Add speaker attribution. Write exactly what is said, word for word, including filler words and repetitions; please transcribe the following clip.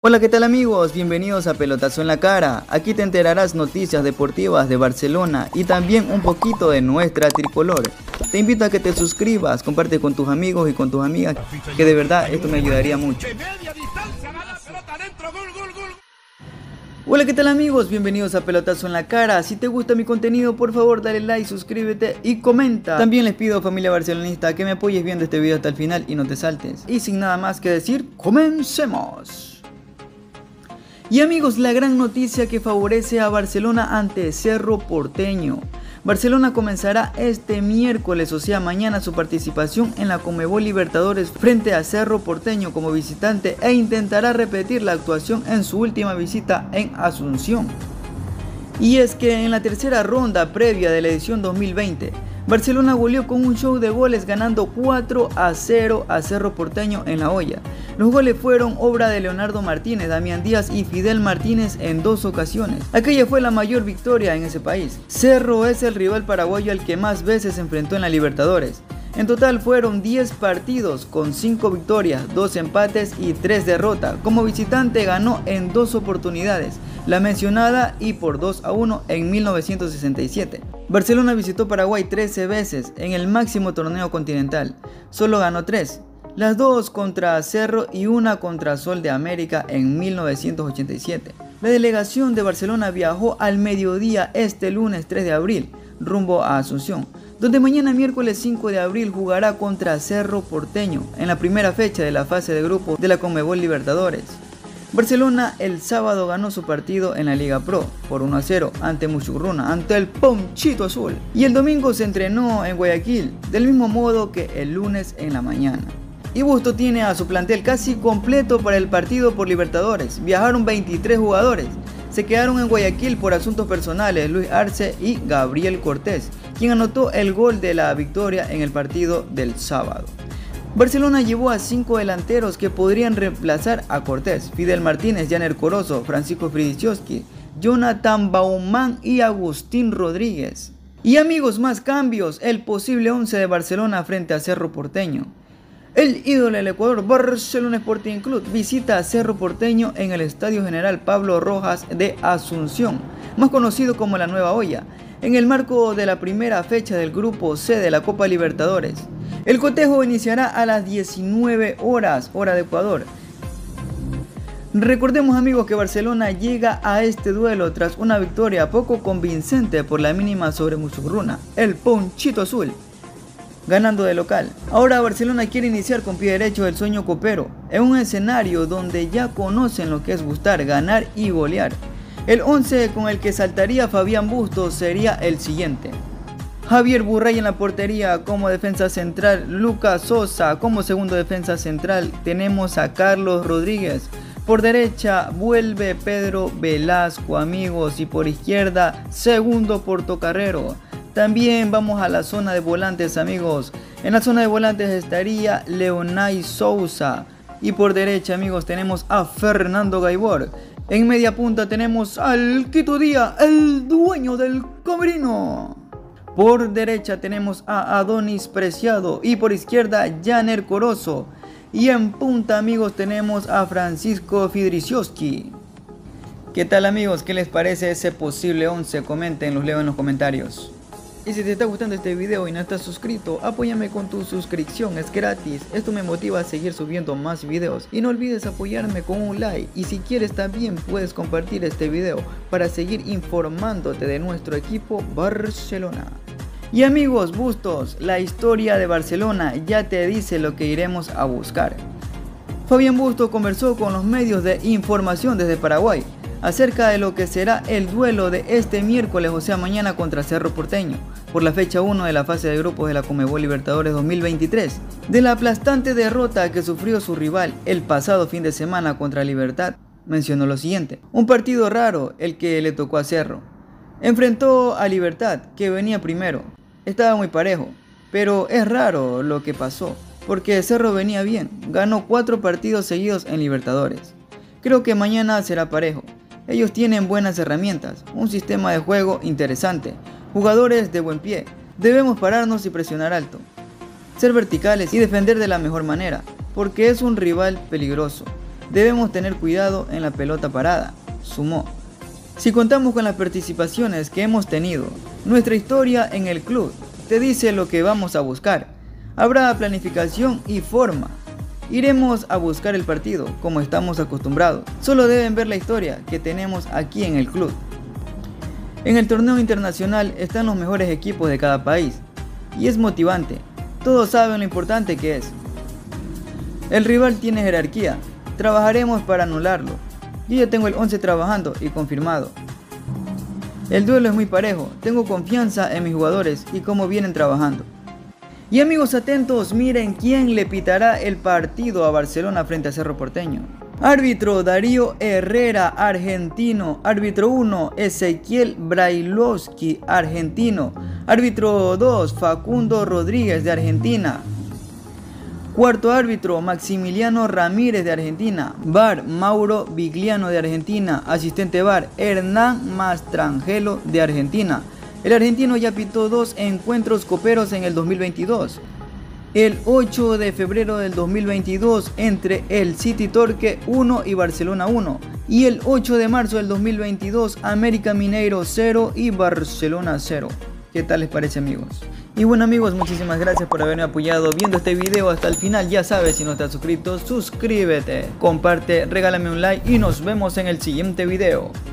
Speaker 1: Hola, ¿qué tal amigos? Bienvenidos a Pelotazo en la Cara. Aquí te enterarás noticias deportivas de Barcelona y también un poquito de nuestra tricolor. Te invito a que te suscribas, comparte con tus amigos y con tus amigas, que de verdad esto me ayudaría mucho. Hola, ¿qué tal amigos? Bienvenidos a Pelotazo en la Cara. Si te gusta mi contenido, por favor dale like, suscríbete y comenta. También les pido, familia barcelonista, que me apoyes viendo este video hasta el final y no te saltes. Y sin nada más que decir, comencemos. Y amigos, la gran noticia que favorece a Barcelona ante Cerro Porteño. Barcelona comenzará este miércoles, o sea mañana, su participación en la Conmebol Libertadores frente a Cerro Porteño como visitante e intentará repetir la actuación en su última visita en Asunción. Y es que en la tercera ronda previa de la edición dos mil veinte, Barcelona goleó con un show de goles ganando cuatro a cero a Cerro Porteño en La Hoya. Los goles fueron obra de Leonardo Martínez, Damián Díaz y Fidel Martínez en dos ocasiones. Aquella fue la mayor victoria en ese país. Cerro es el rival paraguayo al que más veces se enfrentó en la Libertadores. En total fueron diez partidos con cinco victorias, dos empates y tres derrotas. Como visitante ganó en dos oportunidades, la mencionada y por dos a uno en mil novecientos sesenta y siete. Barcelona visitó Paraguay trece veces en el máximo torneo continental. Solo ganó tres, las dos contra Cerro y una contra Sol de América en mil novecientos ochenta y siete. La delegación de Barcelona viajó al mediodía este lunes tres de abril rumbo a Asunción, donde mañana miércoles cinco de abril jugará contra Cerro Porteño en la primera fecha de la fase de grupo de la Conmebol Libertadores. Barcelona el sábado ganó su partido en la Liga Pro por uno a cero ante Musurruna, ante el Ponchito Azul, y el domingo se entrenó en Guayaquil, del mismo modo que el lunes en la mañana. Y Busto tiene a su plantel casi completo para el partido por Libertadores. Viajaron veintitrés jugadores. Se quedaron en Guayaquil por asuntos personales Luis Arce y Gabriel Cortés, quien anotó el gol de la victoria en el partido del sábado. Barcelona llevó a cinco delanteros que podrían reemplazar a Cortés: Fidel Martínez, Janer Corozo, Francisco Fridichowski, Jonathan Baumann y Agustín Rodríguez. Y amigos, más cambios: el posible once de Barcelona frente a Cerro Porteño. El ídolo del Ecuador, Barcelona Sporting Club, visita a Cerro Porteño en el Estadio General Pablo Rojas de Asunción, más conocido como la Nueva Hoya, en el marco de la primera fecha del Grupo C de la Copa Libertadores. El cotejo iniciará a las diecinueve horas, hora de Ecuador. Recordemos amigos que Barcelona llega a este duelo tras una victoria poco convincente por la mínima sobre Musurruna, el Ponchito Azul, ganando de local. Ahora Barcelona quiere iniciar con pie derecho el sueño copero, en un escenario donde ya conocen lo que es gustar, ganar y golear. El once con el que saltaría Fabián Bustos sería el siguiente: Javier Burray en la portería, como defensa central Lucas Sosa, como segundo defensa central tenemos a Carlos Rodríguez, por derecha vuelve Pedro Velasco amigos, y por izquierda segundo Portocarrero. También vamos a la zona de volantes amigos. En la zona de volantes estaría Leonay Sousa, y por derecha amigos tenemos a Fernando Gaibor. En media punta tenemos al Quito Díaz, el dueño del camerino. Por derecha tenemos a Adonis Preciado y por izquierda Janer Corozo. Y en punta amigos tenemos a Francisco Fridichowski. ¿Qué tal amigos? ¿Qué les parece ese posible once? Comenten, los leo en los comentarios. Y si te está gustando este video y no estás suscrito, apóyame con tu suscripción, es gratis. Esto me motiva a seguir subiendo más videos. Y no olvides apoyarme con un like. Y si quieres también puedes compartir este video para seguir informándote de nuestro equipo Barcelona. Y amigos, Bustos, la historia de Barcelona ya te dice lo que iremos a buscar. Fabián Bustos conversó con los medios de información desde Paraguay acerca de lo que será el duelo de este miércoles, o sea mañana, contra Cerro Porteño, por la fecha uno de la fase de grupos de la Conmebol Libertadores dos mil veintitrés. De la aplastante derrota que sufrió su rival el pasado fin de semana contra Libertad, mencionó lo siguiente: un partido raro el que le tocó a Cerro. Enfrentó a Libertad, que venía primero. Estaba muy parejo, pero es raro lo que pasó, porque Cerro venía bien, ganó cuatro partidos seguidos en Libertadores. Creo que mañana será parejo. Ellos tienen buenas herramientas, un sistema de juego interesante, jugadores de buen pie. Debemos pararnos y presionar alto, ser verticales y defender de la mejor manera, porque es un rival peligroso. Debemos tener cuidado en la pelota parada, sumó. Si contamos con las participaciones que hemos tenido, nuestra historia en el club te dice lo que vamos a buscar. Habrá planificación y forma. Iremos a buscar el partido como estamos acostumbrados. Solo deben ver la historia que tenemos aquí en el club. En el torneo internacional están los mejores equipos de cada país y es motivante. Todos saben lo importante que es. El rival tiene jerarquía. Trabajaremos para anularlo. Yo ya tengo el once trabajando y confirmado. El duelo es muy parejo. Tengo confianza en mis jugadores y cómo vienen trabajando. Y amigos atentos, miren quién le pitará el partido a Barcelona frente a Cerro Porteño. Árbitro Darío Herrera, argentino. Árbitro uno, Ezequiel Brailovsky, argentino. Árbitro dos, Facundo Rodríguez, de Argentina. Cuarto árbitro, Maximiliano Ramírez, de Argentina. V A R, Mauro Vigliano, de Argentina. Asistente V A R, Hernán Mastrangelo, de Argentina. El argentino ya pitó dos encuentros coperos en el dos mil veintidós. El ocho de febrero del dos mil veintidós entre el City Torque uno y Barcelona uno. Y el ocho de marzo del dos mil veintidós, América Mineiro cero y Barcelona cero. ¿Qué tal les parece, amigos? Y bueno, amigos, muchísimas gracias por haberme apoyado viendo este video hasta el final. Ya sabes, si no estás suscrito, suscríbete, comparte, regálame un like y nos vemos en el siguiente video.